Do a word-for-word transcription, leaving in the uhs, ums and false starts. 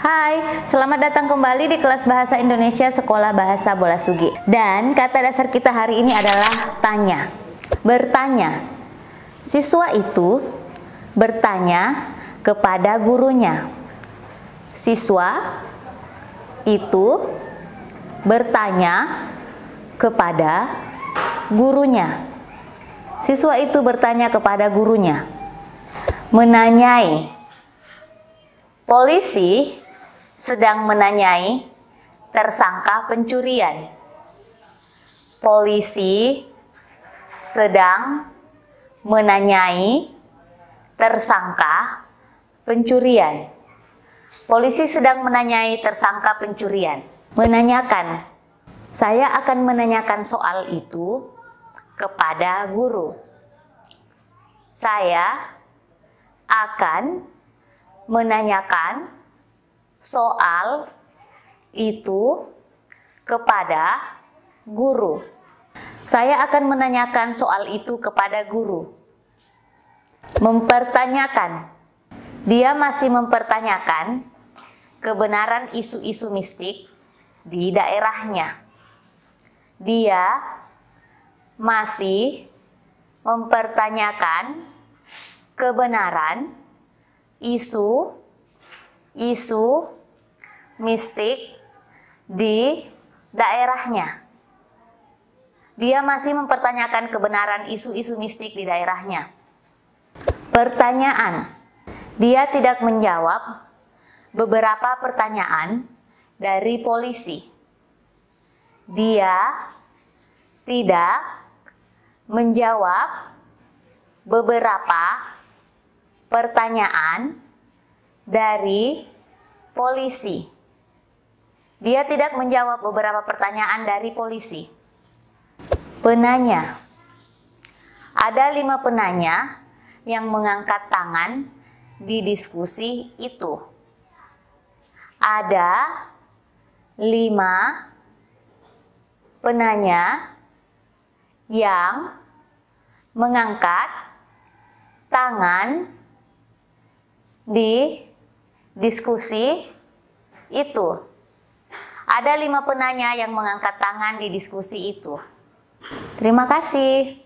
Hai, selamat datang kembali di kelas Bahasa Indonesia Sekolah Bahasa Bolasugi. Dan kata dasar kita hari ini adalah tanya. Bertanya. Siswa itu bertanya kepada gurunya. Siswa itu bertanya kepada gurunya. Siswa itu bertanya kepada gurunya. Menanyai. Polisi sedang menanyai tersangka pencurian. Polisi sedang menanyai tersangka pencurian. Polisi sedang menanyai tersangka pencurian. Menanyakan. Saya akan menanyakan soal itu kepada guru. Saya akan menanyakan soal itu kepada guru. Saya akan menanyakan soal itu kepada guru. Mempertanyakan. Dia masih mempertanyakan kebenaran isu-isu mistik di daerahnya. Dia masih mempertanyakan kebenaran isu isu mistik di daerahnya. Dia masih mempertanyakan kebenaran isu-isu mistik di daerahnya. Pertanyaan. Dia tidak menjawab beberapa pertanyaan dari polisi. Dia tidak menjawab beberapa pertanyaan dari polisi. Dia tidak menjawab beberapa pertanyaan dari polisi. Penanya. Ada lima penanya yang mengangkat tangan di diskusi itu. Ada lima penanya yang mengangkat tangan di diskusi itu. Ada lima penanya yang mengangkat tangan di diskusi itu. Terima kasih.